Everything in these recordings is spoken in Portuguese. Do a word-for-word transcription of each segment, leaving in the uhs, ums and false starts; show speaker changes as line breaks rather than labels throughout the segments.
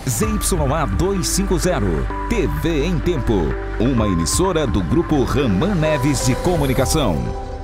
Z Y A duzentos e cinquenta, T V em Tempo, uma emissora do Grupo Raman Neves de Comunicação.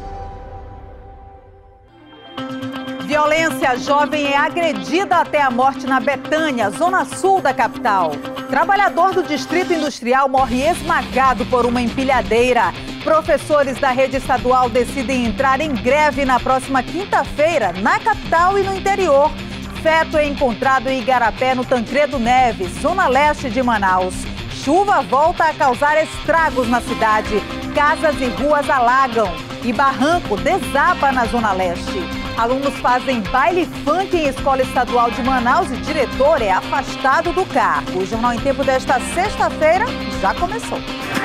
Violência, jovem é agredida até a morte na Betânia, zona sul da capital. Trabalhador do Distrito Industrial morre esmagado por uma empilhadeira. Professores da rede estadual decidem entrar em greve na próxima quinta-feira, na capital e no interior. Feto é encontrado em Igarapé, no Tancredo Neves, zona leste de Manaus. Chuva volta a causar estragos na cidade. Casas e ruas alagam e barranco desaba na zona leste. Alunos fazem baile funk em escola estadual de Manaus e diretor é afastado do cargo. O Jornal em Tempo desta sexta-feira já começou.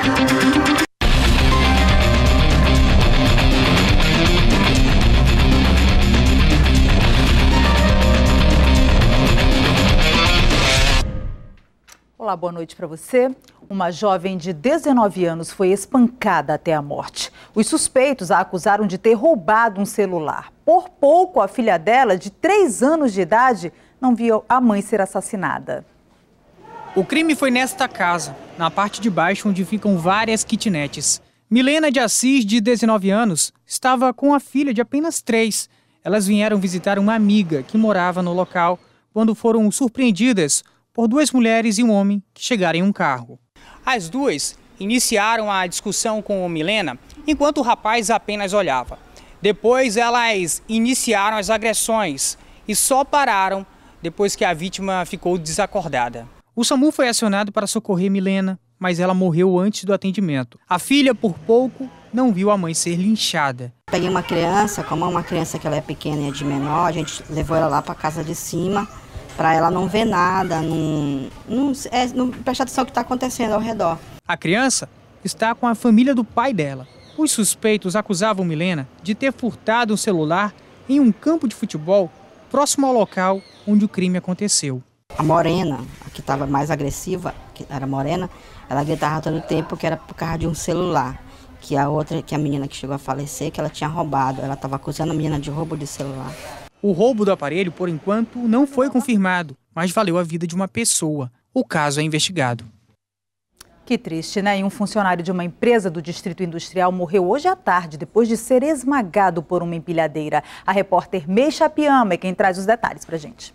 Olá, boa noite para você. Uma jovem de dezenove anos foi espancada até a morte. Os suspeitos a acusaram de ter roubado um celular. Por pouco, a filha dela, de três anos de idade, não viu a mãe ser assassinada.
O crime foi nesta casa, na parte de baixo onde ficam várias kitnets. Milena de Assis, de dezenove anos, estava com a filha de apenas três. Elas vieram visitar uma amiga que morava no local quando foram surpreendidas por duas mulheres e um homem que chegaram em um carro. As duas iniciaram a discussão com Milena enquanto o rapaz apenas olhava. Depois elas iniciaram as agressões e só pararam depois que a vítima ficou desacordada. O SAMU foi acionado para socorrer Milena, mas ela morreu antes do atendimento. A filha, por pouco, não viu a mãe ser linchada.
Peguei uma criança, como é uma criança que ela é pequena e é de menor, a gente levou ela lá para a casa de cima, para ela não ver nada, não, não, é, não prestar atenção no que está acontecendo ao redor.
A criança está com a família do pai dela. Os suspeitos acusavam Milena de ter furtado um celular em um campo de futebol próximo ao local onde o crime aconteceu.
A morena, a que estava mais agressiva, que era morena, ela gritava todo o tempo que era por causa de um celular. Que a outra, que a menina que chegou a falecer, que ela tinha roubado. Ela estava acusando a menina de roubo de celular.
O roubo do aparelho, por enquanto, não foi confirmado, mas valeu a vida de uma pessoa. O caso é investigado.
Que triste, né? E um funcionário de uma empresa do Distrito Industrial morreu hoje à tarde depois de ser esmagado por uma empilhadeira. A repórter Meixa Piama é quem traz os detalhes pra gente.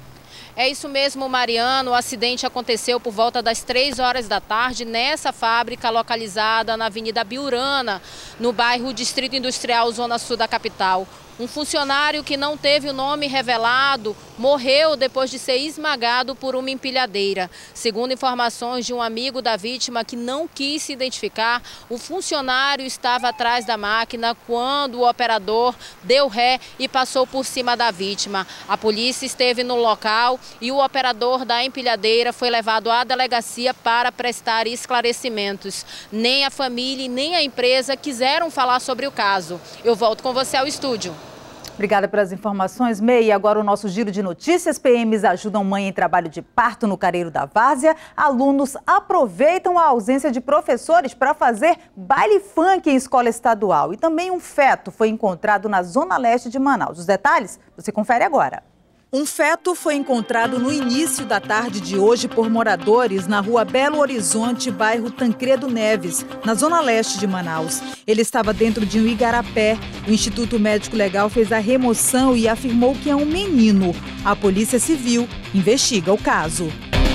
É isso mesmo, Mariano. O acidente aconteceu por volta das três horas da tarde nessa fábrica localizada na Avenida Biurana, no bairro Distrito Industrial, zona sul da capital. Um funcionário que não teve o nome revelado morreu depois de ser esmagado por uma empilhadeira. Segundo informações de um amigo da vítima que não quis se identificar, o funcionário estava atrás da máquina quando o operador deu ré e passou por cima da vítima. A polícia esteve no local e o operador da empilhadeira foi levado à delegacia para prestar esclarecimentos. Nem a família e nem a empresa quiseram falar sobre o caso. Eu volto com você ao estúdio.
Obrigada pelas informações, Mei. E agora o nosso giro de notícias. P Ms ajudam mãe em trabalho de parto no Careiro da Várzea. Alunos aproveitam a ausência de professores para fazer baile funk em escola estadual. E também um feto foi encontrado na zona leste de Manaus. Os detalhes você confere agora. Um feto foi encontrado no início da tarde de hoje por moradores na rua Belo Horizonte, bairro Tancredo Neves, na zona leste de Manaus. Ele estava dentro de um igarapé. O Instituto Médico Legal fez a remoção e afirmou que é um menino. A Polícia Civil investiga o caso.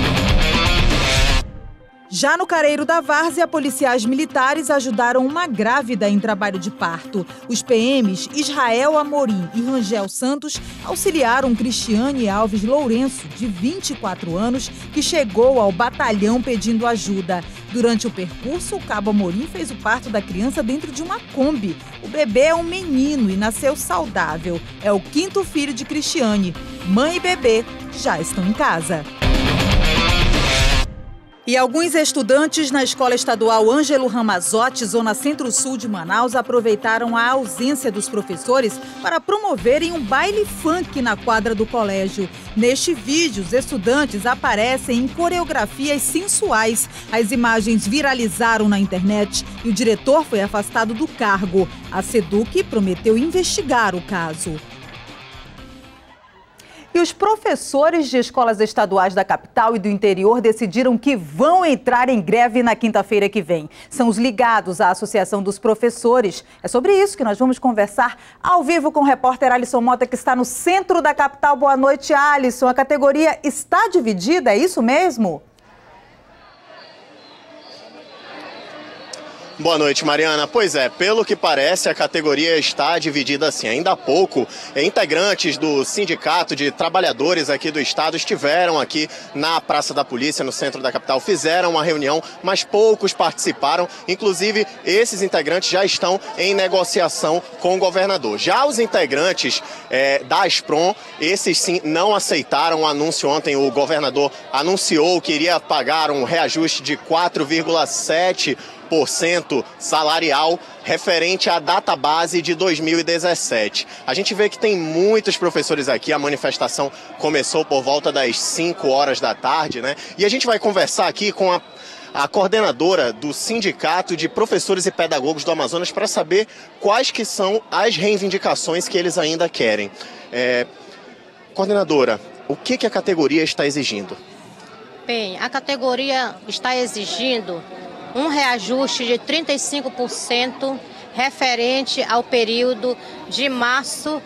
Já no Careiro da Várzea, policiais militares ajudaram uma grávida em trabalho de parto. Os P Ms Israel Amorim e Rangel Santos auxiliaram Cristiane Alves Lourenço, de vinte e quatro anos, que chegou ao batalhão pedindo ajuda. Durante o percurso, o cabo Amorim fez o parto da criança dentro de uma Kombi. O bebê é um menino e nasceu saudável. É o quinto filho de Cristiane. Mãe e bebê já estão em casa. E alguns estudantes na Escola Estadual Ângelo Ramazotti, zona centro-sul de Manaus, aproveitaram a ausência dos professores para promoverem um baile funk na quadra do colégio. Neste vídeo, os estudantes aparecem em coreografias sensuais. As imagens viralizaram na internet e o diretor foi afastado do cargo. A SEDUC prometeu investigar o caso. E os professores de escolas estaduais da capital e do interior decidiram que vão entrar em greve na quinta-feira que vem. São os ligados à Associação dos Professores. É sobre isso que nós vamos conversar ao vivo com o repórter Alisson Mota, que está no centro da capital. Boa noite, Alisson. A categoria está dividida, é isso mesmo?
Boa noite, Mariana. Pois é, pelo que parece, a categoria está dividida assim. Ainda há pouco, integrantes do Sindicato de Trabalhadores aqui do estado estiveram aqui na Praça da Polícia, no centro da capital, fizeram uma reunião, mas poucos participaram. Inclusive, esses integrantes já estão em negociação com o governador. Já os integrantes é, da ASPROM, esses sim não aceitaram o anúncio ontem. O governador anunciou que iria pagar um reajuste de quatro vírgula sete por cento salarial referente à data base de dois mil e dezessete. A gente vê que tem muitos professores aqui, a manifestação começou por volta das cinco horas da tarde, né? E a gente vai conversar aqui com a, a coordenadora do Sindicato de Professores e Pedagogos do Amazonas para saber quais que são as reivindicações que eles ainda querem. É, coordenadora, o que, que a categoria está exigindo?
Bem, a categoria está exigindo um reajuste de trinta e cinco por cento referente ao período de março,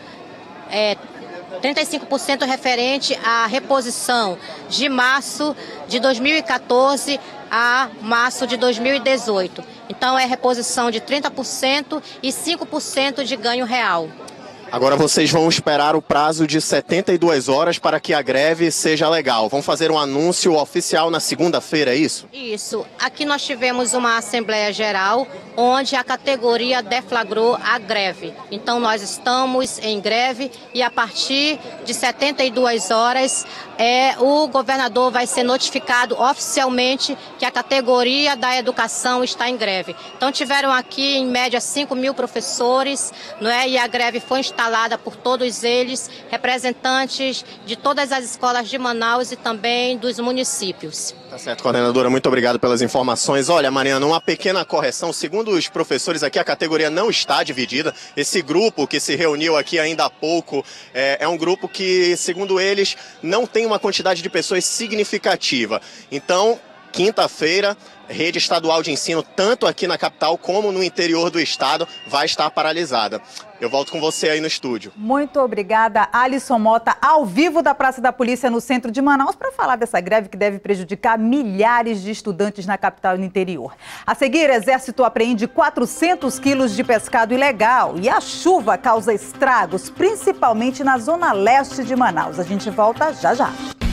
é, trinta e cinco por cento referente à reposição de março de dois mil e quatorze a março de dois mil e dezoito. Então é reposição de trinta por cento e cinco por cento de ganho real.
Agora vocês vão esperar o prazo de setenta e duas horas para que a greve seja legal. Vão fazer um anúncio oficial na segunda-feira, é isso?
Isso. Aqui nós tivemos uma Assembleia Geral onde a categoria deflagrou a greve. Então nós estamos em greve e a partir de setenta e duas horas é, o governador vai ser notificado oficialmente que a categoria da educação está em greve. Então tiveram aqui em média cinco mil professores, não é? E a greve foi instalada instalada por todos eles, representantes de todas as escolas de Manaus e também dos municípios.
Tá certo, coordenadora, muito obrigado pelas informações. Olha, Mariana, uma pequena correção. Segundo os professores aqui, a categoria não está dividida. Esse grupo que se reuniu aqui ainda há pouco é, é um grupo que, segundo eles, não tem uma quantidade de pessoas significativa. Então, quinta-feira, rede estadual de ensino, tanto aqui na capital como no interior do estado, vai estar paralisada. Eu volto com você aí no estúdio.
Muito obrigada, Alisson Mota, ao vivo da Praça da Polícia no centro de Manaus, para falar dessa greve que deve prejudicar milhares de estudantes na capital e no interior. A seguir, Exército apreende quatrocentos quilos de pescado ilegal e a chuva causa estragos, principalmente na zona leste de Manaus. A gente volta já já.